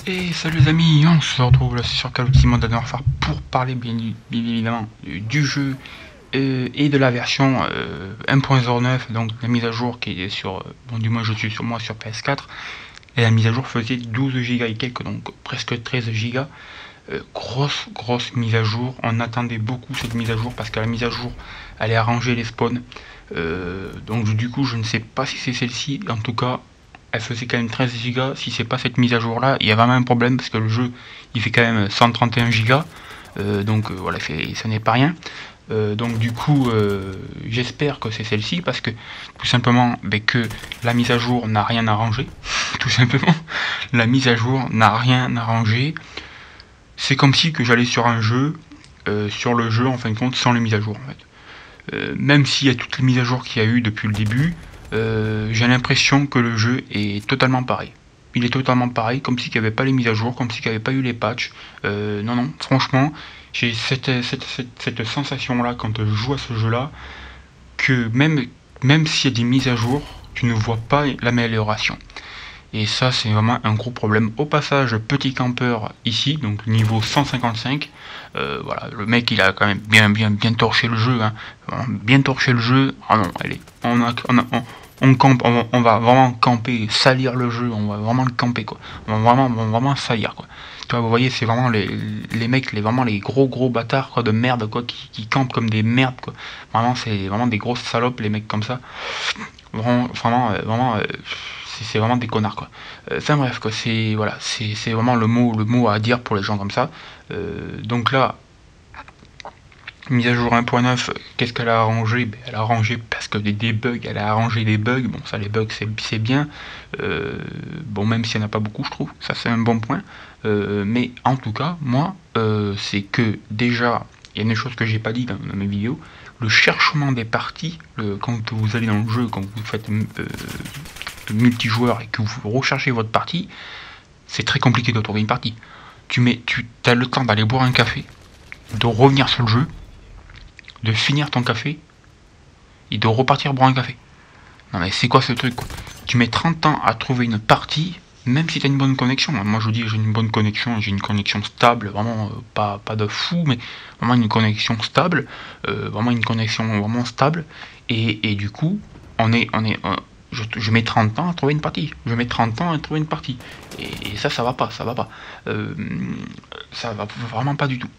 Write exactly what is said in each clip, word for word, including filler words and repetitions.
Et salut les amis, on se retrouve là sur Call of Duty Modern Warfare pour parler bien, bien évidemment du jeu euh, et de la version euh, un point zéro neuf, donc la mise à jour qui est sur, bon du moins je suis sur moi sur P S quatre, et la mise à jour faisait douze gigas et quelques, donc presque treize gigas. Euh, grosse grosse mise à jour, on attendait beaucoup cette mise à jour parce que la mise à jour allait arranger les spawns, euh, donc du coup je ne sais pas si c'est celle-ci, en tout cas elle faisait quand même treize gigas. Si c'est pas cette mise à jour là, il y a vraiment un problème parce que le jeu il fait quand même cent trente et un gigas, euh, donc euh, voilà, ça n'est pas rien. Euh, donc du coup euh, j'espère que c'est celle-ci parce que tout simplement ben, que la mise à jour n'a rien arrangé. Tout simplement la mise à jour n'a rien arrangé. C'est comme si que j'allais sur un jeu, euh, sur le jeu en fin de compte sans les mises à jour en fait. Euh, même s'il y a toutes les mises à jour qu'il y a eu depuis le début, euh, j'ai l'impression que le jeu est totalement pareil. Il est totalement pareil, comme s'il n'y avait pas les mises à jour, comme s'il n'y avait pas eu les patchs. Euh, non, non, franchement, j'ai cette, cette, cette, cette sensation-là quand je joue à ce jeu-là, que même, même s'il y a des mises à jour, tu ne vois pas l'amélioration. Et ça, c'est vraiment un gros problème. Au passage, petit campeur ici, donc niveau cent cinquante-cinq. Euh, voilà, le mec, il a quand même bien, bien, bien torché le jeu. Hein. Bien torché le jeu. Ah non, allez, on, a, on, a, on, on campe, on, on va vraiment camper, salir le jeu. On va vraiment le camper, quoi. On va vraiment, on va vraiment salir, quoi. Tu vois, vous voyez, c'est vraiment les, les mecs, les, vraiment les gros, gros bâtards, quoi, de merde, quoi, qui, qui campent comme des merdes, quoi. Vraiment, c'est vraiment des grosses salopes, les mecs comme ça. Vraiment, vraiment, vraiment. Euh, c'est vraiment des connards quoi. Euh, enfin bref quoi, c'est voilà, c'est vraiment le mot le mot à dire pour les gens comme ça. Euh, donc là, mise à jour un point neuf, qu'est-ce qu'elle a arrangé? Ben, elle a arrangé parce que des, des bugs, elle a arrangé des bugs. Bon ça les bugs c'est bien. Euh, bon même s'il n'y en a pas beaucoup je trouve, ça c'est un bon point. Euh, mais en tout cas moi euh, c'est que déjà il y a une chose que j'ai pas dit dans, dans mes vidéos. Le cherchement des parties, le, quand vous allez dans le jeu, quand vous faites euh, multijoueur et que vous recherchez votre partie, c'est très compliqué de trouver une partie. Tu mets, tu as le temps d'aller boire un café, de revenir sur le jeu, de finir ton café et de repartir boire un café. Non mais c'est quoi ce truc quoi? Tu mets trente ans à trouver une partie, même si tu as une bonne connexion. Moi je dis j'ai une bonne connexion, j'ai une connexion stable, vraiment euh, pas, pas de fou, mais vraiment une connexion stable, euh, vraiment une connexion vraiment stable. Et, et du coup, on est, on est, euh, je, je mets trente ans à trouver une partie. Je mets trente ans à trouver une partie. Et, et ça, ça va pas, ça va pas. Euh, ça va vraiment pas du tout.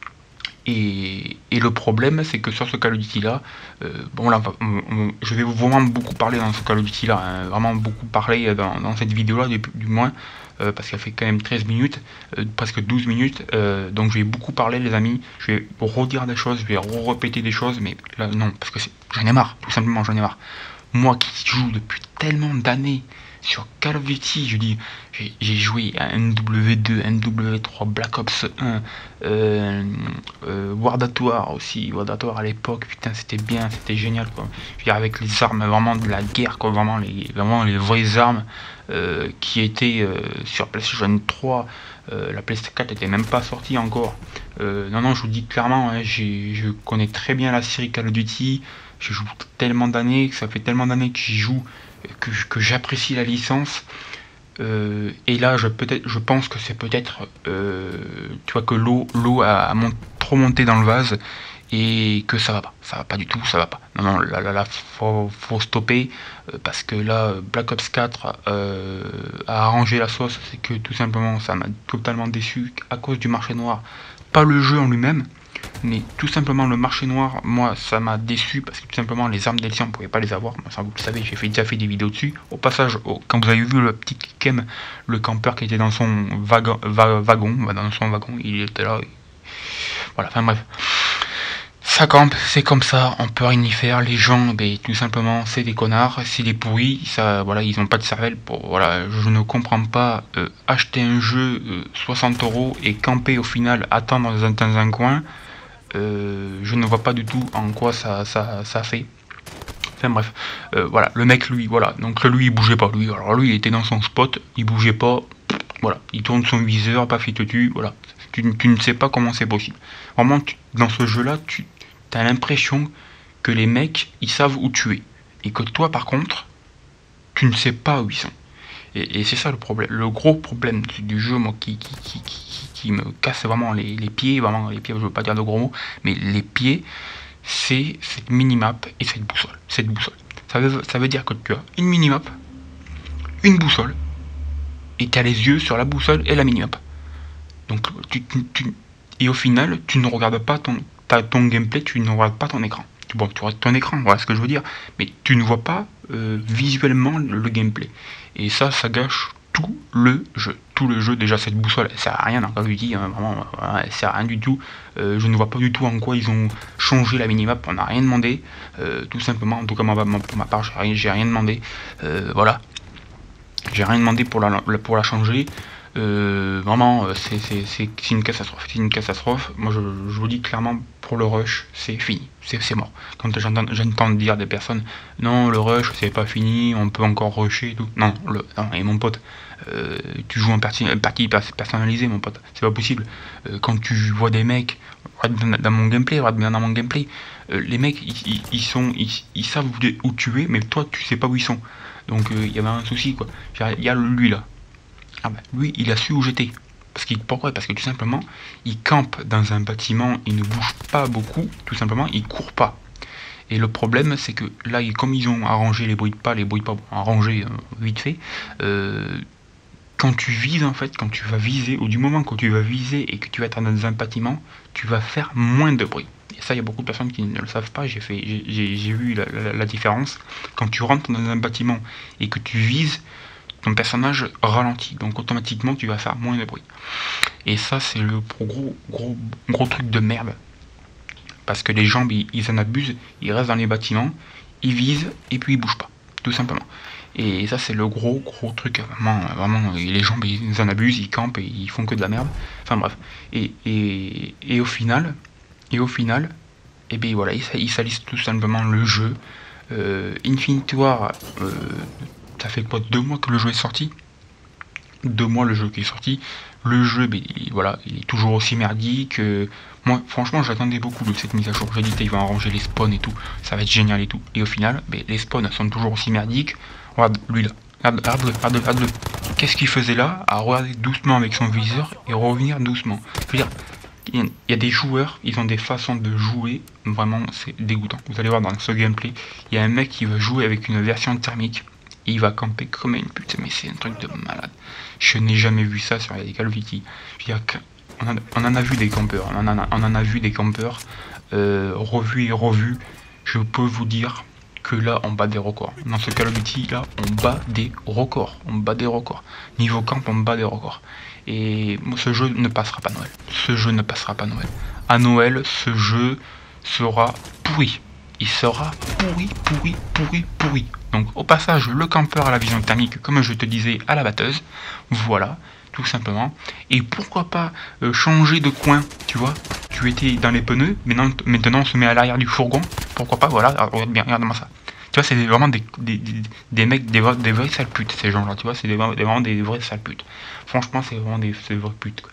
Et, et le problème, c'est que sur ce Call of Duty là, euh, bon là, on, on, je vais vraiment beaucoup parler dans ce Call of Duty là, hein, vraiment beaucoup parler dans, dans cette vidéo là, du, du moins, euh, parce qu'elle fait quand même treize minutes, euh, presque douze minutes, euh, donc je vais beaucoup parler les amis, je vais redire des choses, je vais répéter des choses, mais là non, parce que j'en ai marre, tout simplement j'en ai marre. Moi qui joue depuis tellement d'années sur Call of Duty, je dis, j'ai joué à M W deux, M W trois, Black Ops un, euh, euh, World at War aussi, World at War à l'époque, putain c'était bien, c'était génial quoi. Je veux dire avec les armes vraiment de la guerre quoi, vraiment les, vraiment les vraies armes euh, qui étaient euh, sur PlayStation trois, euh, la PlayStation quatre n'était même pas sortie encore. Euh, non non, je vous dis clairement, hein, je connais très bien la série Call of Duty, je joue tellement d'années, ça fait tellement d'années que j'y joue, que, que j'apprécie la licence. Euh, et là, je, peut-être, je pense que c'est peut-être, euh, tu vois, que l'eau, l'eau a, a mont, trop monté dans le vase et que ça va pas, ça va pas du tout, ça va pas. Non, non, là, là, là faut, faut stopper euh, parce que là, Black Ops quatre euh, a arrangé la sauce, c'est que tout simplement, ça m'a totalement déçu à cause du marché noir, pas le jeu en lui-même. Mais tout simplement le marché noir, moi ça m'a déçu parce que tout simplement les armes d'L C on ne pouvait pas les avoir. Moi, ça vous le savez, j'ai fait, déjà fait des vidéos dessus. Au passage, oh, quand vous avez vu le petit Kem, le campeur qui était dans son wagon, va, wagon, dans son wagon, il était là. Et... voilà, enfin bref. Ça campe, c'est comme ça, on peut rien y faire. Les gens, ben, tout simplement, c'est des connards, c'est des pourris. Ça, voilà, ils n'ont pas de cervelle. Pour, voilà, je ne comprends pas euh, acheter un jeu euh, soixante euros et camper au final, attendre dans un, dans un coin. Euh, je ne vois pas du tout en quoi ça, ça, ça fait. Enfin bref, euh, voilà, le mec lui, voilà, donc lui il bougeait pas, lui, alors lui il était dans son spot, il bougeait pas, voilà, il tourne son viseur, paf il te tue, voilà, tu, tu ne sais pas comment c'est possible. Vraiment, tu, dans ce jeu-là, tu as l'impression que les mecs, ils savent où tu es, et que toi par contre, tu ne sais pas où ils sont. Et, et c'est ça le problème, le gros problème du, du jeu, moi, qui, qui, qui, qui, qui me casse vraiment les, les pieds, vraiment les pieds, je veux pas dire de gros mots, mais les pieds, c'est cette minimap et cette boussole. Cette boussole. Ça veut, ça veut dire que tu as une minimap, une boussole, et tu as les yeux sur la boussole et la minimap. Donc, tu, tu, tu, et au final, tu ne regardes pas ton, ta, ton gameplay, tu ne regardes pas ton écran. Bon, tu regardes ton écran, voilà ce que je veux dire, mais tu ne vois pas euh, visuellement le, le gameplay. Et ça, ça gâche tout le jeu. Tout le jeu, déjà, cette boussole, elle sert à rien dans Call of Duty, hein, vraiment, elle sert à rien du tout. Euh, je ne vois pas du tout en quoi ils ont changé la minimap, on n'a rien demandé, euh, tout simplement, en tout cas, moi, pour ma part, j'ai rien, j'ai rien demandé, euh, voilà. J'ai rien demandé pour la, pour la changer. Euh, vraiment, c'est une catastrophe. C'est une catastrophe. Moi, je, je vous dis clairement, pour le rush, c'est fini. C'est mort. Quand j'entends dire des personnes, non, le rush, c'est pas fini, on peut encore rusher et tout. Non, le, non et mon pote, euh, tu joues en partie, partie personnalisée, mon pote. C'est pas possible. Euh, quand tu vois des mecs, dans mon gameplay, bien dans mon gameplay, euh, les mecs, ils, ils sont, ils, ils savent où tu es, mais toi, tu sais pas où ils sont. Donc, il euh, y avait un souci, quoi. Il y a lui là. Ah bah, lui, il a su où j'étais. Parce qu'il, pourquoi? Parce que tout simplement, il campe dans un bâtiment, il ne bouge pas beaucoup, tout simplement, il court pas. Et le problème, c'est que là, comme ils ont arrangé les bruits de pas, les bruits de pas, bon, arrangé euh, vite fait, euh, quand tu vises, en fait, quand tu vas viser, ou du moment que tu vas viser et que tu vas être dans un bâtiment, tu vas faire moins de bruit. Et ça, il y a beaucoup de personnes qui ne le savent pas, j'ai fait, j'ai vu la, la, la différence. Quand tu rentres dans un bâtiment et que tu vises, ton personnage ralentit, donc automatiquement tu vas faire moins de bruit. Et ça, c'est le gros, gros, gros truc de merde. Parce que les gens, ils, ils en abusent, ils restent dans les bâtiments, ils visent et puis ils bougent pas, tout simplement. Et ça, c'est le gros, gros truc, vraiment, vraiment, les gens, ils en abusent, ils campent et ils font que de la merde. Enfin bref. Et, et, et au final, et au final, et bien voilà, ils, ils salissent tout simplement le jeu. Euh, Infinity Ward, euh, ça fait quoi, deux mois que le jeu est sorti? Deux mois le jeu qui est sorti. Le jeu, ben, il, voilà, il est toujours aussi merdique. Euh, moi, franchement, j'attendais beaucoup de cette mise à jour. J'ai dit, ils vont arranger les spawns et tout. Ça va être génial et tout. Et au final, ben, les spawns sont toujours aussi merdiques. Regarde, lui là. Regarde-le, regarde-le, regarde-le. Qu'est-ce qu'il faisait là? À regarder doucement avec son viseur et revenir doucement. Je veux dire, il y a des joueurs, ils ont des façons de jouer, vraiment, c'est dégoûtant. Vous allez voir dans ce gameplay, il y a un mec qui va jouer avec une version thermique. Il va camper comme une pute, mais c'est un truc de malade. Je n'ai jamais vu ça sur les Call of Duty. On, a, on en a vu des campeurs, on en a, on en a vu des campeurs, euh, revus et revus. Je peux vous dire que là, on bat des records. Dans ce Call of Duty, là, on bat des records. On bat des records. Niveau camp, on bat des records. Et ce jeu ne passera pas Noël. Ce jeu ne passera pas Noël. À Noël, ce jeu sera pourri. Il sera pourri, pourri, pourri, pourri. Donc au passage, le campeur à la vision thermique, comme je te disais, à la batteuse. Voilà, tout simplement. Et pourquoi pas euh, changer de coin, tu vois. Tu étais dans les pneus, maintenant, maintenant on se met à l'arrière du fourgon. Pourquoi pas, voilà, regarde bien, regarde-moi ça. Tu vois, c'est vraiment des, des, des, des mecs, des, des vrais sales putes, ces gens-là, tu vois, c'est des, des, vraiment des vrais sales putes. Franchement, c'est vraiment des, des vraies putes, quoi.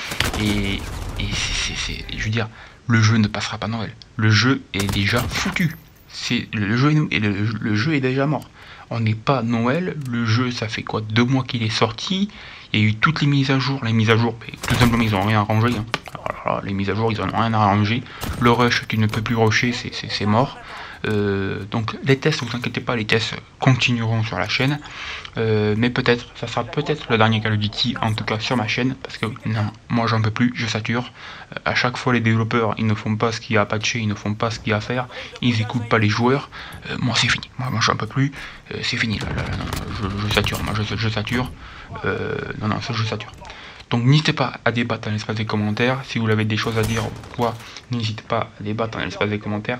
Et, et c'est, je veux dire, le jeu ne passera pas Noël. Le jeu est déjà foutu. C'est le jeu est, le, le jeu est déjà mort. On n'est pas Noël. Le jeu, ça fait quoi, deux mois qu'il est sorti. Il y a eu toutes les mises à jour. Les mises à jour, tout simplement, ils n'ont rien arrangé. Hein. Alors là, les mises à jour, ils n'ont rien arrangé. Le rush, tu ne peux plus rusher, c'est mort. Euh, donc les tests, vous inquiétez pas, les tests continueront sur la chaîne, euh, mais peut-être, ça sera peut-être le dernier Call of Duty, en tout cas sur ma chaîne, parce que non, moi j'en peux plus, je sature. Euh, à chaque fois les développeurs, ils ne font pas ce qu'il y a à patcher, ils ne font pas ce qu'il y a à faire, ils écoutent pas les joueurs. Euh, moi c'est fini, moi, moi j'en peux plus, euh, c'est fini, là, là, là, non, je, je sature, moi je, je sature, euh, non non, ça je sature. Donc n'hésitez pas à débattre dans l'espace des commentaires, si vous avez des choses à dire ou quoi, n'hésitez pas à débattre dans l'espace des commentaires.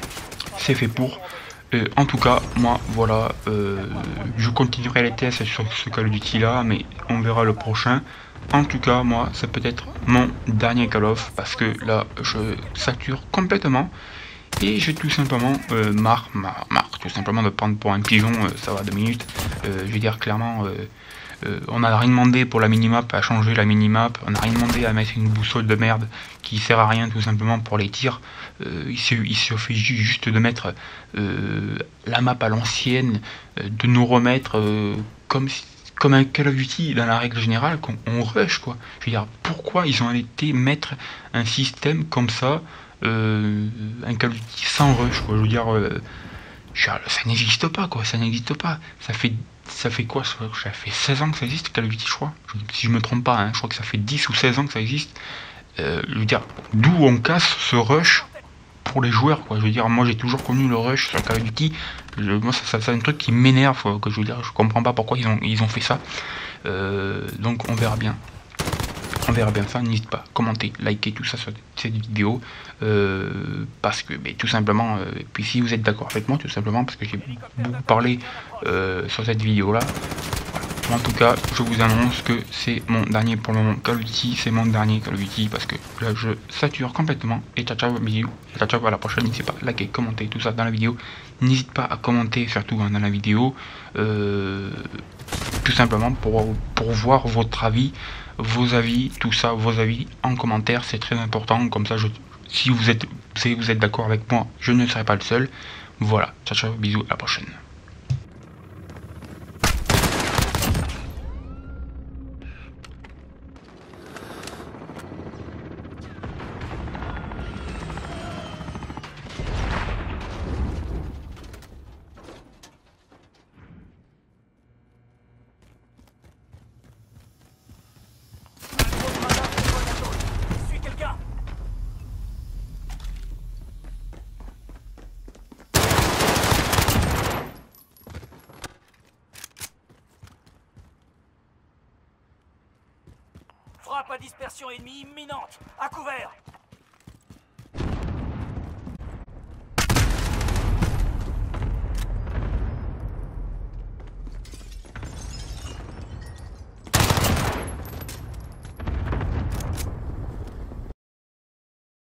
C'est fait pour. Euh, en tout cas, moi, voilà, euh, je continuerai les tests sur ce Call of Duty là, mais on verra le prochain. En tout cas, moi, ça peut être mon dernier Call of, parce que là, je sature complètement. Et j'ai tout simplement euh, marre, marre, marre, tout simplement de prendre pour un pigeon, euh, ça va deux minutes. Euh, je vais dire clairement, euh, euh, on n'a rien demandé pour la minimap, à changer la minimap, on n'a rien demandé à mettre une boussole de merde qui sert à rien tout simplement pour les tirs. Euh, il, se, il suffit juste de mettre euh, la map à l'ancienne, euh, de nous remettre euh, comme si, comme un Call of Duty dans la règle générale, qu'on on rush quoi. Je veux dire, pourquoi ils ont été mettre un système comme ça, euh, un Call of Duty sans rush quoi. Je veux dire, euh, ça n'existe pas quoi, ça n'existe pas. Ça fait ça fait quoi ça, ça fait seize ans que ça existe Call of Duty je crois. Si je me trompe pas, hein, je crois que ça fait dix ou seize ans que ça existe. Euh, je veux dire, d'où on casse ce rush pour les joueurs quoi. Je veux dire, moi j'ai toujours connu le rush sur Call of Duty. Je, moi ça, ça c'est un truc qui m'énerve quoi, que je veux dire, je comprends pas pourquoi ils ont ils ont fait ça. Euh, donc on verra bien. On verra bien ça, n'hésite pas, commenter, liker tout ça sur cette vidéo, euh, parce que, mais tout simplement, euh, et puis si vous êtes d'accord avec moi, tout simplement, parce que j'ai beaucoup parlé euh, sur cette vidéo-là. En tout cas, je vous annonce que c'est mon dernier pour le moment Call of Duty, c'est mon dernier Call of Duty, parce que là, je sature complètement, et ciao ciao, bisous, ciao ciao, à la prochaine, n'hésitez pas à liker, commenter, tout ça dans la vidéo, n'hésite pas à commenter, surtout hein, dans la vidéo, euh, tout simplement pour, pour voir votre avis, vos avis, tout ça, vos avis en commentaire, c'est très important, comme ça, je, si vous êtes, si vous êtes d'accord avec moi, je ne serai pas le seul, voilà, ciao ciao, bisous, à la prochaine. Frappe à dispersion ennemie imminente. À couvert.